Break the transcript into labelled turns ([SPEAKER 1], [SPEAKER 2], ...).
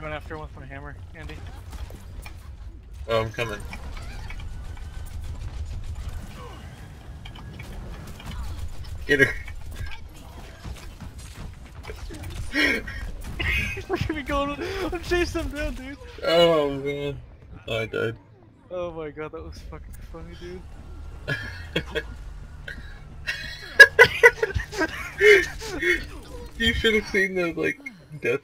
[SPEAKER 1] going after him with my hammer, Andy.
[SPEAKER 2] Oh, I'm coming. Get her.
[SPEAKER 1] Look at me going. I'm chasing him down, dude.
[SPEAKER 2] Oh man. Oh, I died.
[SPEAKER 1] Oh my god, that was fucking funny, dude.
[SPEAKER 2] You should have seen the like